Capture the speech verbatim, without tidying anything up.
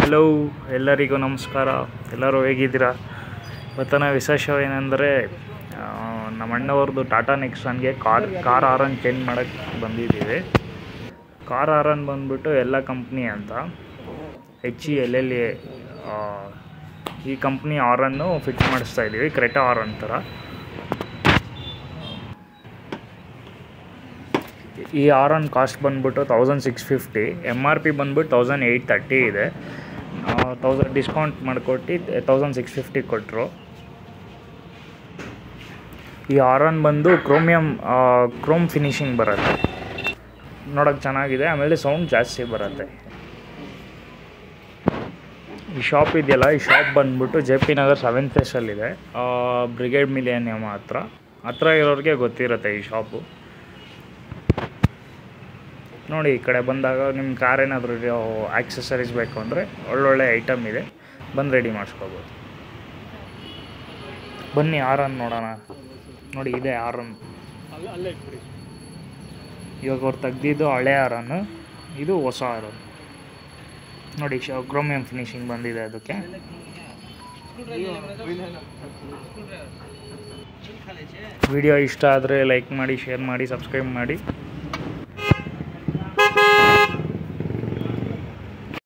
Hello, ಎಲ್ಲರಿಗೂ ನಮಸ್ಕಾರ. ಎಲ್ಲರೂ ಹೇಗಿದ್ದೀರಾ? ಇವತ್ತಿನ ವಿಶೇಷವೇನೆಂದರೆ ನಮ್ಮ ಅಣ್ಣವ್ರದ್ದು ಟಾಟಾ ನೆಕ್ಸಾನ್ಗೆ ಕಾರ್ ಕಾರ್ ಹಾರನ್ ಚೇಂಜ್ ಮಾಡೋಕ್ಕೆ ಬಂದಿದ್ದೀವಿ. ಕಾರ್ ಹಾರನ್ ಬಂದ್ಬಿಟ್ಟು ಎಲ್ಲ ಕಂಪ್ನಿ ಅಂತ H E L L A ಈ ಕಂಪ್ನಿ ಹಾರನ್ನು ಫಿಟ್ ಮಾಡಿಸ್ತಾ ಇದ್ದೀವಿ. ಕ್ರೆಟಾ ಹಾರನ್ ಥರ. ಈ ಹಾರನ್ ಕಾಸ್ಟ್ ಬಂದ್ಬಿಟ್ಟು thousand six fifty, M R P ಬಂದ್ಬಿಟ್ಟು ತೌಸಂಡ್ ಏಯ್ಟ್ ತರ್ಟಿ ಇದೆ. ತೌಸಂಡ್ ಡಿಸ್ಕೌಂಟ್ ಮಾಡಿಕೊಟ್ಟು ತೌಸಂಡ್ ಸಿಕ್ಸ್ ಫಿಫ್ಟಿ ಕೊಟ್ಟರು. ಈ ಹಾರನ್ ಬಂದು ಕ್ರೋಮಿಯಮ್ ಕ್ರೋಮ್ ಫಿನಿಶಿಂಗ್ ಬರುತ್ತೆ, ನೋಡೋಕ್ಕೆ ಚೆನ್ನಾಗಿದೆ. ಆಮೇಲೆ ಸೌಂಡ್ ಜಾಸ್ತಿ ಬರುತ್ತೆ. ಈ ಶಾಪ್ ಇದೆಯಲ್ಲ, ಈ ಶಾಪ್ ಬಂದ್ಬಿಟ್ಟು ಜೆ ಪಿ ನಗರ್ ಸೆವೆನ್ ಫೇಸಲ್ಲಿದೆ, ಬ್ರಿಗೇಡ್ ಮಿಲೇನಿಯಮ್ ಹತ್ರ ಹತ್ರ ಇರೋರಿಗೆ ಗೊತ್ತಿರುತ್ತೆ ಈ ಶಾಪು. ನೋಡಿ, ಈ ಕಡೆ ಬಂದಾಗ ನಿಮ್ಮ ಕಾರ್ ಏನಾದರೂ ಆಕ್ಸೆಸರೀಸ್ ಬೇಕು ಅಂದರೆ ಒಳ್ಳೊಳ್ಳೆ ಐಟಮ್ ಇದೆ, ಬಂದು ರೆಡಿ ಮಾಡಿಸ್ಕೋಬೋದು. ಬನ್ನಿ ಹಾರನ್ ನೋಡೋಣ. ನೋಡಿ, ಇದೆ ಹಾರನ್. ಇವಾಗ ಅವ್ರು ತೆಗ್ದಿದ್ದು ಹಳೆ ಹಾರನ್ನು, ಇದು ಹೊಸ ಹಾರನ್. ನೋಡಿ, ಶ ಕ್ರೋಮಿಯಂ ಫಿನಿಶಿಂಗ್ ಬಂದಿದೆ ಅದಕ್ಕೆ. ವಿಡಿಯೋ ಇಷ್ಟ ಆದರೆ ಲೈಕ್ ಮಾಡಿ, ಶೇರ್ ಮಾಡಿ, ಸಬ್ಸ್ಕ್ರೈಬ್ ಮಾಡಿ.